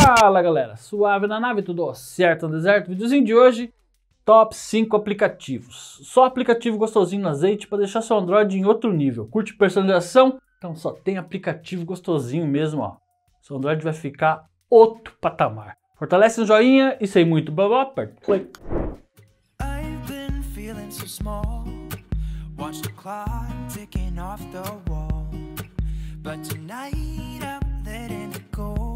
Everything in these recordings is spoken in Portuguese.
Fala galera, suave na nave, tudo certo no deserto? Videozinho de hoje, top 5 aplicativos. Só aplicativo gostosinho no azeite para deixar seu Android em outro nível. Curte personalização? Então só tem aplicativo gostosinho mesmo, ó. Seu Android vai ficar outro patamar. Fortalece no joinha e sem muito blá blá, aperta play. I've been feeling so small. Watch the clock ticking off the wall. But tonight I'm letting it go.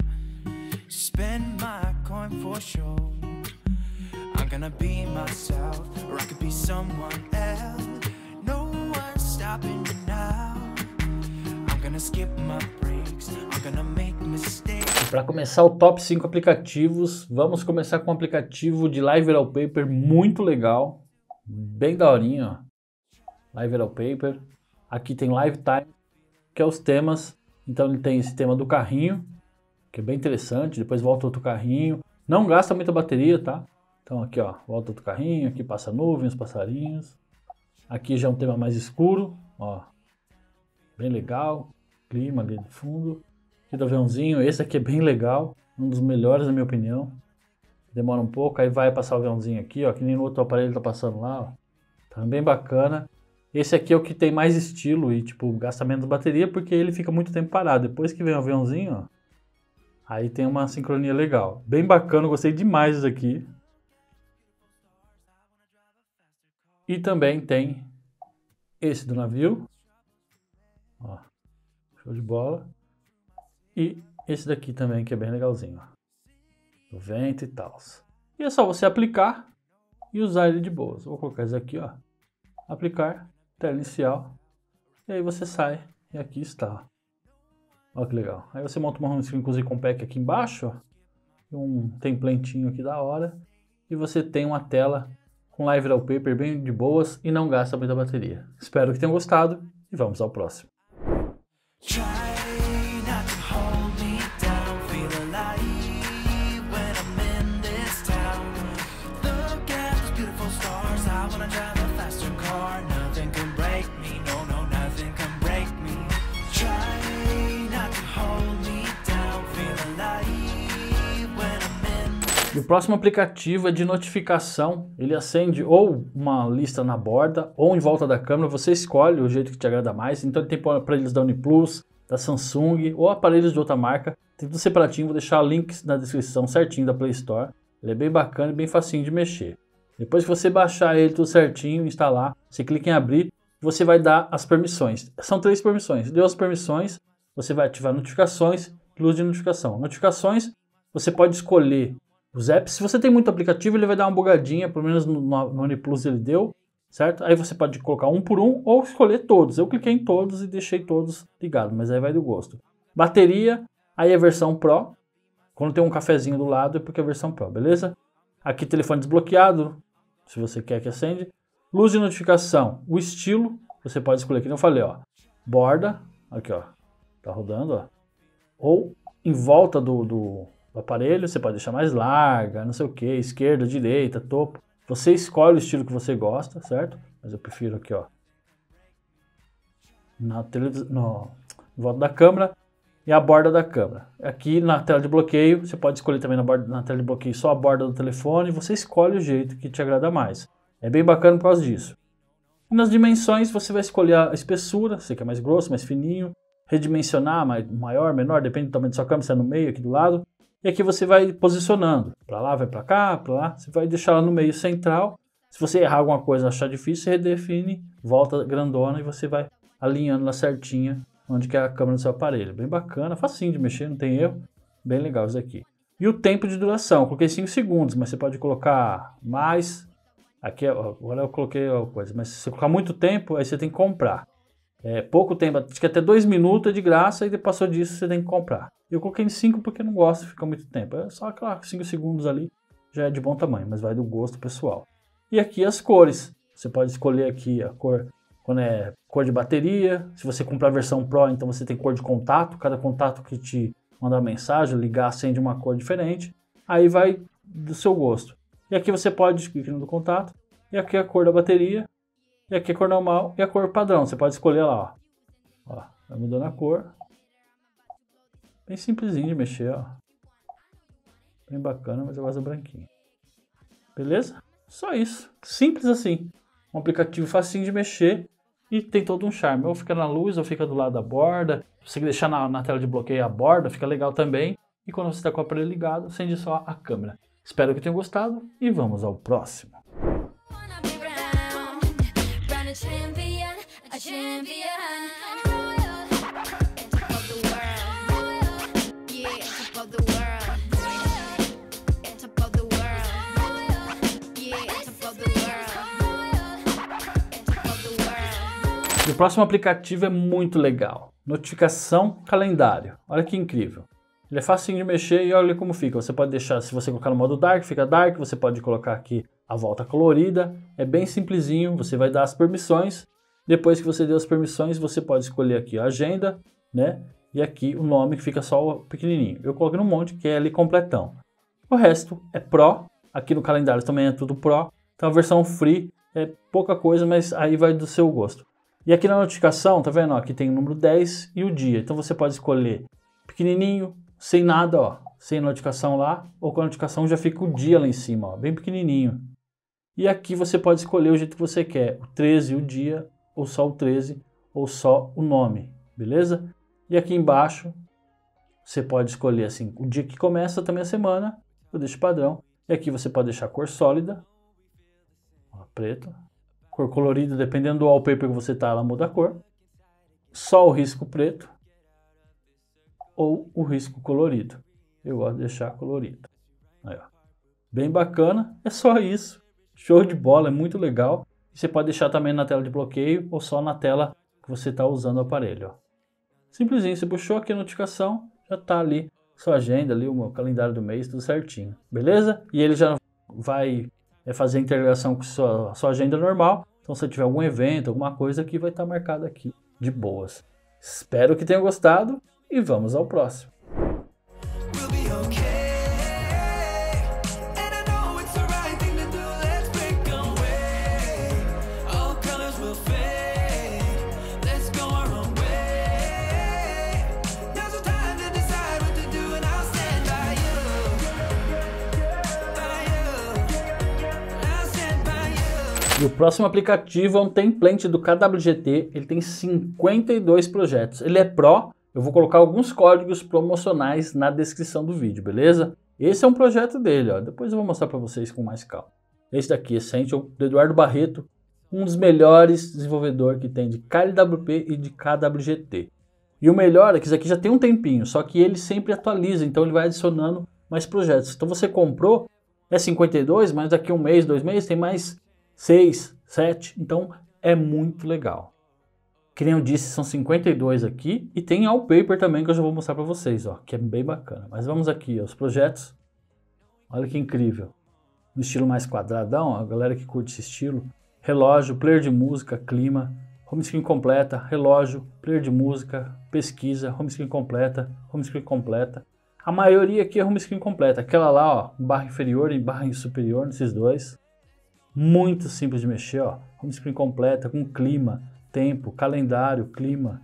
Spend my coin for sure. I'm gonna be myself, or I could be someone else. No one's stopping me now. I'm gonna skip my breaks. I'm gonna make mistakes. Para começar o top 5 aplicativos, vamos começar com um aplicativo de Live Wallpaper muito legal, bem daorinha, ó. Live Wallpaper. Aqui tem Live Time, que é os temas. Então ele tem esse tema do carrinho, que é bem interessante. Depois volta outro carrinho. Não gasta muita bateria, tá? Então aqui, ó, volta outro carrinho. Aqui passa nuvens, passarinhos. Aqui já é um tema mais escuro, ó. Bem legal. Clima ali no fundo. Aqui do aviãozinho. Esse aqui é bem legal. Um dos melhores, na minha opinião. Demora um pouco. Aí vai passar o aviãozinho aqui, ó. Que nem no outro aparelho tá passando lá, ó. Tá bem bacana. Esse aqui é o que tem mais estilo e, tipo, gasta menos bateria porque ele fica muito tempo parado. Depois que vem o aviãozinho, ó, aí tem uma sincronia legal. Bem bacana, gostei demais disso aqui. E também tem esse do navio. Ó, show de bola. E esse daqui também, que é bem legalzinho, ó. Do vento e tal. E é só você aplicar e usar ele de boas. Vou colocar esse aqui, ó. Aplicar. Tela inicial, e aí você sai, e aqui está. Olha que legal. Aí você monta uma home screen com o Icon Pack aqui embaixo, ó, um templatinho aqui da hora, e você tem uma tela com Live Wallpaper bem de boas e não gasta muita bateria. Espero que tenham gostado e vamos ao próximo. Try not to hold me down. Feel alive when I'm in this town. Look at those beautiful stars. I wanna drive a faster car. Nothing can break me. No, no, nothing can break me. Try not to hold me down. Feel alive when I'm in. E o próximo aplicativo é de notificação. Ele acende ou uma lista na borda ou em volta da câmera. Você escolhe o jeito que te agrada mais. Então ele tem aparelhos da OnePlus, da Samsung ou aparelhos de outra marca. Tem tudo separatinho. Vou deixar links na descrição certinho da Play Store. Ele é bem bacana e bem facinho de mexer. Depois que você baixar ele tudo certinho, instalar, você clica em abrir, você vai dar as permissões. São 3 permissões. Deu as permissões, você vai ativar notificações, luz de notificação. Notificações, você pode escolher os apps. Se você tem muito aplicativo, ele vai dar uma bugadinha, pelo menos no OnePlus ele deu, certo? Aí você pode colocar um por um ou escolher todos. Eu cliquei em todos e deixei todos ligados, mas aí vai do gosto. Bateria, aí é a versão Pro. Quando tem um cafezinho do lado é porque é a versão Pro, beleza? Aqui telefone desbloqueado, se você quer que acende. Luz de notificação, o estilo, você pode escolher, como eu falei, ó. Borda, aqui ó, tá rodando, ó. Ou em volta do aparelho, você pode deixar mais larga, não sei o que, esquerda, direita, topo. Você escolhe o estilo que você gosta, certo? Mas eu prefiro aqui, ó. Em volta da câmera e a borda da câmera. Aqui na tela de bloqueio, você pode escolher também na tela de bloqueio só a borda do telefone, você escolhe o jeito que te agrada mais. É bem bacana por causa disso. E nas dimensões, você vai escolher a espessura, você quer mais grosso, mais fininho, redimensionar, maior, menor, depende do tamanho da sua câmera, se é no meio, aqui do lado. E aqui você vai posicionando, para lá, vai para cá, para lá, você vai deixar ela no meio central. Se você errar alguma coisa, achar difícil, você redefine, volta grandona e você vai alinhando ela certinha onde que é a câmera do seu aparelho. Bem bacana, facinho de mexer, não tem erro. Bem legal isso aqui. E o tempo de duração, eu coloquei 5 segundos, mas você pode colocar mais. Aqui, agora eu coloquei a coisa, mas se você colocar muito tempo, aí você tem que comprar. Pouco tempo, acho que até 2 minutos é de graça e depois passou disso você tem que comprar. Eu coloquei em 5 porque não gosto de ficar muito tempo. É só, claro, 5 segundos ali já é de bom tamanho, mas vai do gosto pessoal. E aqui as cores. Você pode escolher aqui a cor, quando é cor de bateria. Se você comprar a versão Pro, então você tem cor de contato. Cada contato que te mandar mensagem, ligar, acende uma cor diferente. Aí vai do seu gosto. E aqui você pode clicar no contato. E aqui é a cor da bateria. E aqui é a cor normal e a cor padrão. Você pode escolher lá, ó. Vai mudando a cor. Bem simplesinho de mexer, ó. Bem bacana, mas eu gosto do branquinho. Beleza? Só isso. Simples assim. Um aplicativo facinho de mexer e tem todo um charme. Ou fica na luz, ou fica do lado da borda. Se você deixar na tela de bloqueio a borda, fica legal também. E quando você está com o aparelho ligado, acende só a câmera. Espero que tenham gostado e vamos ao próximo. Wanna be round a champion, a champion. Royal, top of the world. Royal, yeah, top of the world. Royal, top of the world. Royal, yeah, top of the world. Royal, top of the world. E o próximo aplicativo é muito legal. Notificação calendário. Olha que incrível. Ele é facinho de mexer e olha como fica. Você pode deixar, se você colocar no modo Dark, fica Dark. Você pode colocar aqui a volta colorida. É bem simplesinho. Você vai dar as permissões. Depois que você deu as permissões, você pode escolher aqui a agenda, né? E aqui o nome que fica só o pequenininho. Eu coloquei no monte que é ali completão. O resto é Pro. Aqui no calendário também é tudo Pro. Então a versão Free é pouca coisa, mas aí vai do seu gosto. E aqui na notificação, tá vendo? Ó, aqui tem o número 10 e o dia. Então você pode escolher pequenininho, sem nada, ó, sem notificação lá, ou com a notificação já fica o dia lá em cima, ó, bem pequenininho. E aqui você pode escolher o jeito que você quer, o 13, o dia, ou só o 13, ou só o nome, beleza? E aqui embaixo você pode escolher assim, o dia que começa também a semana, eu deixo padrão. E aqui você pode deixar cor sólida, ó, preto, cor colorida, dependendo do wallpaper que você tá, ela muda a cor. Só o risco preto ou o risco colorido. Eu gosto de deixar colorido. Aí, ó. Bem bacana, é só isso. Show de bola, é muito legal. E você pode deixar também na tela de bloqueio ou só na tela que você está usando o aparelho. Ó. Simplesinho, você puxou aqui a notificação, já está ali sua agenda, ali o calendário do mês, tudo certinho. Beleza? E ele já vai fazer a integração com sua agenda normal. Então se tiver algum evento, alguma coisa aqui, vai estar marcado aqui de boas. Espero que tenham gostado. E vamos ao próximo. We'll be okay. And I know it's the right thing to do. Let's break away. All colors will fade. Let's go our own way. Now's the time to decide what to do, and I'll stand by you. By you. I'll stand by you. E o próximo aplicativo é um template do KWGT. Ele tem 52 projetos. Ele é Pro. Eu vou colocar alguns códigos promocionais na descrição do vídeo, beleza? Esse é um projeto dele, ó. Depois eu vou mostrar para vocês com mais calma. Esse daqui, Essential, do Eduardo Barreto, um dos melhores desenvolvedores que tem de KLWP e de KWGT. E o melhor é que isso aqui já tem um tempinho, só que ele sempre atualiza, então ele vai adicionando mais projetos. Então você comprou, é 52, mas daqui um mês, 2 meses, tem mais 6, 7, então é muito legal. Que nem eu disse, são 52 aqui e tem wallpaper também que eu já vou mostrar para vocês, ó, que é bem bacana. Mas vamos aqui, ó, os projetos. Olha que incrível. No estilo mais quadradão, ó, a galera que curte esse estilo. Relógio, player de música, clima, home screen completa, relógio, player de música, pesquisa, home screen completa, home screen completa. A maioria aqui é home screen completa. Aquela lá, ó, barra inferior e barra superior nesses dois. Muito simples de mexer, ó. Home screen completa com clima, tempo, calendário, clima,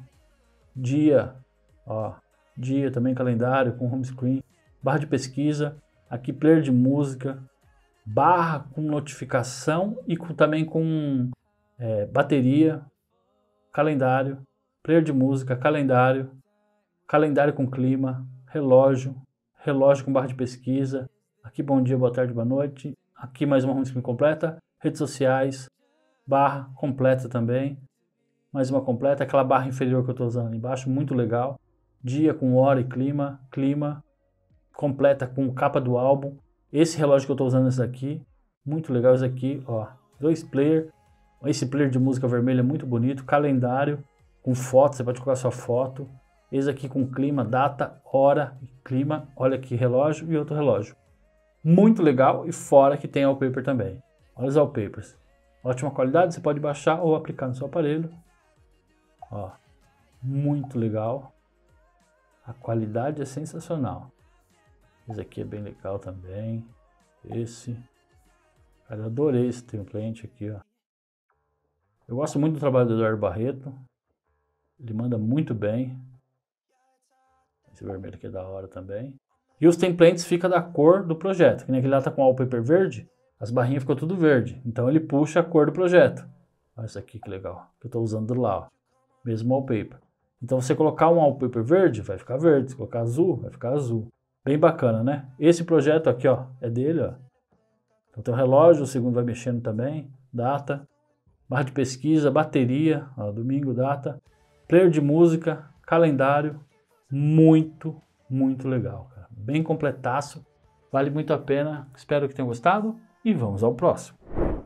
dia, ó, dia também, calendário com home screen, barra de pesquisa, aqui player de música, barra com notificação e também com bateria, calendário, player de música, calendário, calendário com clima, relógio, relógio com barra de pesquisa, aqui bom dia, boa tarde, boa noite, aqui mais uma home screen completa, redes sociais, barra completa também, mais uma completa, aquela barra inferior que eu estou usando ali embaixo, muito legal. Dia com hora e clima, clima, completa com capa do álbum. Esse relógio que eu estou usando, esse aqui, muito legal esse aqui, ó. 2 player, esse player de música vermelha é muito bonito. Calendário com foto, você pode colocar sua foto. Esse aqui com clima, data, hora e clima. Olha aqui, relógio e outro relógio. Muito legal e fora que tem wallpaper também. Olha os wallpapers. Ótima qualidade, você pode baixar ou aplicar no seu aparelho. Ó, muito legal. A qualidade é sensacional. Esse aqui é bem legal também. Esse. Cara, eu adorei esse template aqui, ó. Eu gosto muito do trabalho do Eduardo Barreto. Ele manda muito bem. Esse vermelho aqui é da hora também. E os templates ficam da cor do projeto. Que nem aquele lá tá com wallpaper verde, as barrinhas ficam tudo verde. Então ele puxa a cor do projeto. Olha isso aqui que legal, que eu estou usando lá, ó. Mesmo wallpaper. Então você colocar um wallpaper verde, vai ficar verde. Se colocar azul, vai ficar azul. Bem bacana, né? Esse projeto aqui, ó, é dele, ó. Então tem um relógio, o segundo vai mexendo também, data, barra de pesquisa, bateria, ó, domingo, data, player de música, calendário, muito legal, cara. Bem completaço, vale muito a pena, espero que tenham gostado e vamos ao próximo.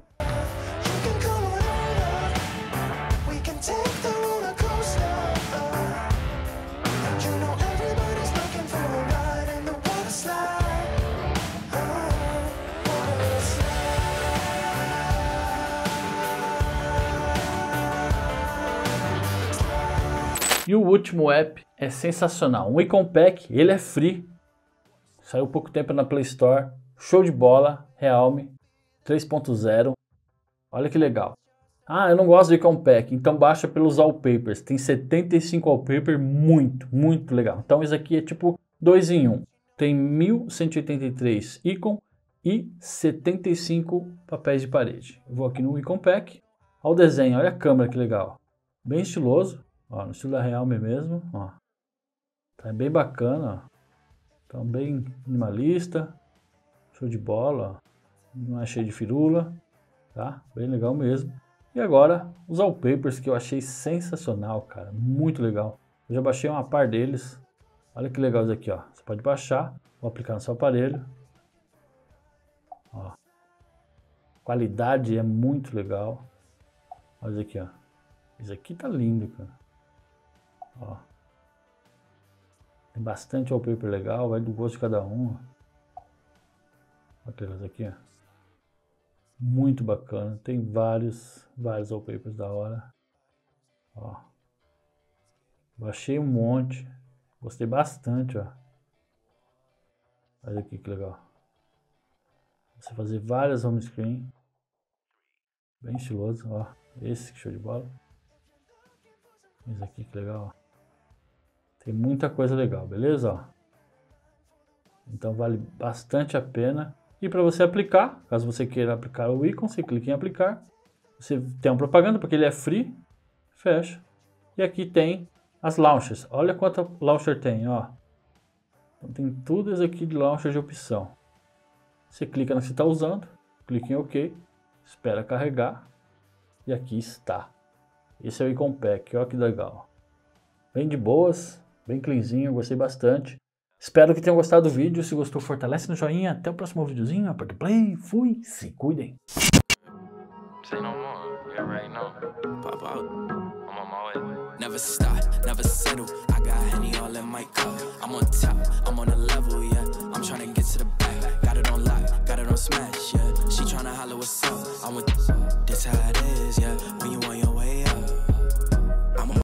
E o último app é sensacional, um Icon Pack, ele é free, saiu há pouco tempo na Play Store, show de bola, Realme 3.0, olha que legal. Ah, eu não gosto de Icon Pack, então baixa pelos wallpapers, tem 75 wallpapers, muito legal. Então esse aqui é tipo 2 em 1, tem 1183 Icon e 75 papéis de parede. Eu vou aqui no Icon Pack, olha o desenho, olha a câmera que legal, bem estiloso. Ó, no estilo da Realme mesmo, ó. Tá bem bacana, ó. Então bem minimalista, show de bola, ó. Não é cheio de firula, tá? Bem legal mesmo. E agora, os wallpapers que eu achei sensacional, cara, muito legal. Eu já baixei uma par deles, olha que legal isso aqui, ó. Você pode baixar, vou aplicar no seu aparelho. Ó. Qualidade é muito legal. Olha isso aqui, ó. Isso aqui tá lindo, cara. Ó. Tem bastante wallpaper legal, vai do gosto de cada um. Olha elas aqui, ó. Muito bacana, tem vários wallpapers da hora. Ó. Baixei um monte, gostei bastante, ó. Olha aqui que legal. Você fazer várias home screen, bem estiloso, ó. Esse que show de bola. Esse aqui que legal, ó. Tem muita coisa legal, beleza? Ó. Então vale bastante a pena. E para você aplicar, caso você queira aplicar o ícone, você clica em aplicar. Você tem uma propaganda porque ele é free, fecha. E aqui tem as launchers. Olha quanta launcher tem, ó. Então tem tudo isso aqui de launcher de opção. Você clica no que você está usando, clica em OK, espera carregar e aqui está. Esse é o Icon Pack, olha que legal. Bem de boas, bem cleanzinho, gostei bastante. Espero que tenham gostado do vídeo. Se gostou, fortalece no joinha. Até o próximo videozinho. Aperta o play. Fui. Se cuidem. Say no more, you already know. Pop out, I'm on my way. Never stop, never settle. I got Henny all in my cup. I'm on top, I'm on the level.